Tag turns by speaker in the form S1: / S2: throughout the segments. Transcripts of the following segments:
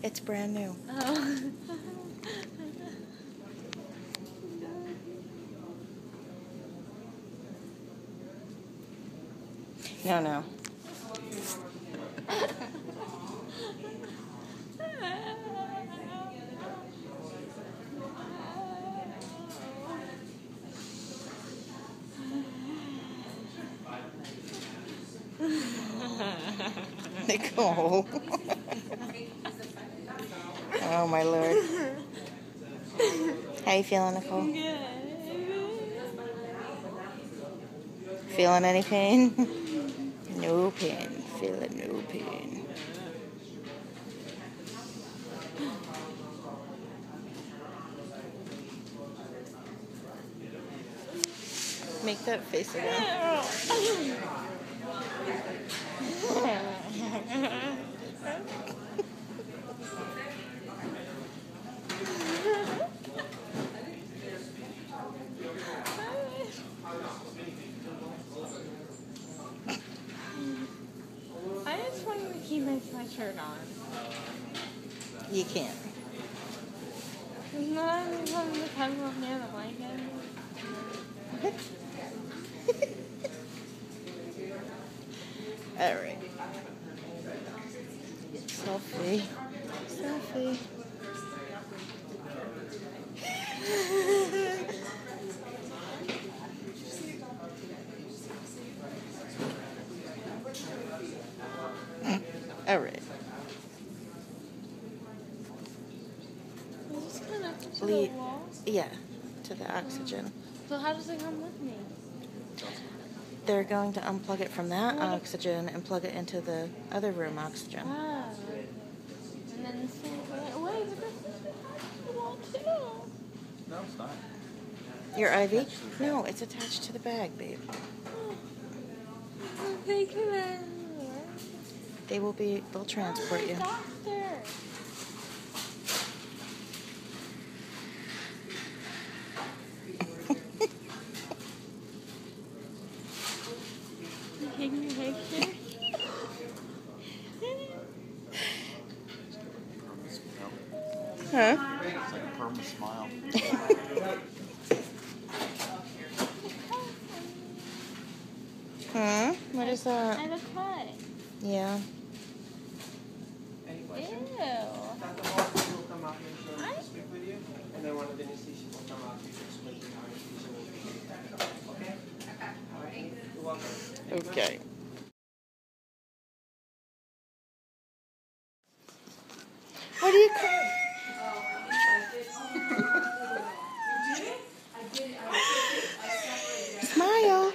S1: It's brand new.
S2: Oh.
S1: No. Nicole. Oh my Lord. How you feeling, Nicole?
S2: Good.
S1: Feeling any pain? No pain. Feeling no pain. Make that face again.
S2: I just wanted to keep my sweatshirt on.
S1: You can't.
S2: It's not even the cuddle up near the blanket.
S1: Alright. Selfie. Selfie. Alright.
S2: Is this connected to the wall?
S1: Yeah, to the oxygen.
S2: So how does it come with me?
S1: They're going to unplug it from that oxygen and plug it into the other room oxygen.
S2: Ah. And then this thing, wait, but this is attached to the wall too.
S3: No, it's not.
S1: Your IV? No, it's attached to the bag, babe.
S2: Okay, come on.
S1: They'll transport you.
S2: Doctor. Taking your picture?
S1: Huh?
S3: It's like a permanent smile.
S1: Huh? What is that?
S2: I have a cut.
S1: Yeah.
S4: Any
S2: Ew.
S4: questions? Dr. Hawkins will come out here and speak with you, and then one of the anesthesists will come out here to explain to you how anesthesia will be. Okay? All right. You're welcome. Any questions?
S1: Okay. What are you crying? Smile.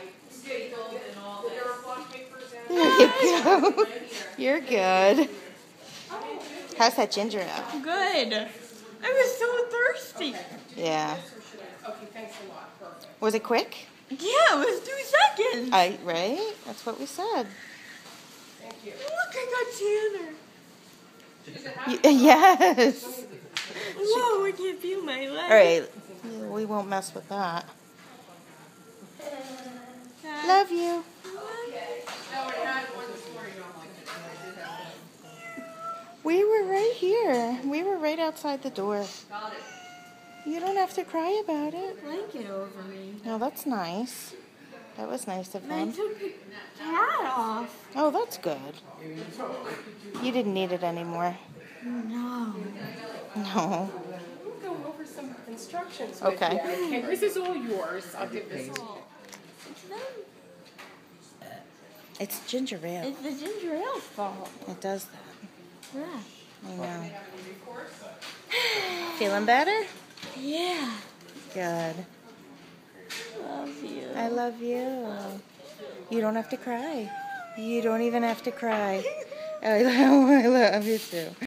S1: There you go. You're good. How's that ginger ale?
S2: Good. I was so thirsty.
S1: Yeah.
S4: Okay, thanks a lot. Perfect.
S1: Was it quick?
S2: Yeah, it was 2 seconds.
S1: Right? That's what we said.
S4: Thank you.
S2: Look, I got tanner.
S1: Yes.
S2: Whoa, I can't feel my leg.
S1: All right. We won't mess with that. Love you. We were right here. We were right outside the door. You don't have to cry about it.
S2: Blanket over me.
S1: No, that's nice. That was nice of
S2: And I
S1: them.
S2: took the cat off.
S1: Oh, that's good. You didn't need it anymore.
S2: No.
S1: No.
S4: We'll go over some instructions
S1: Okay.
S4: with you. Okay, this is all yours. I'll give this.
S2: It's them.
S1: It's ginger ale.
S2: It's the ginger ale's fault.
S1: It does that.
S2: Yeah.
S1: I know. Feeling better?
S2: Yeah.
S1: Good.
S2: Love you.
S1: I love you. You don't have to cry. You don't even have to cry. I love you too.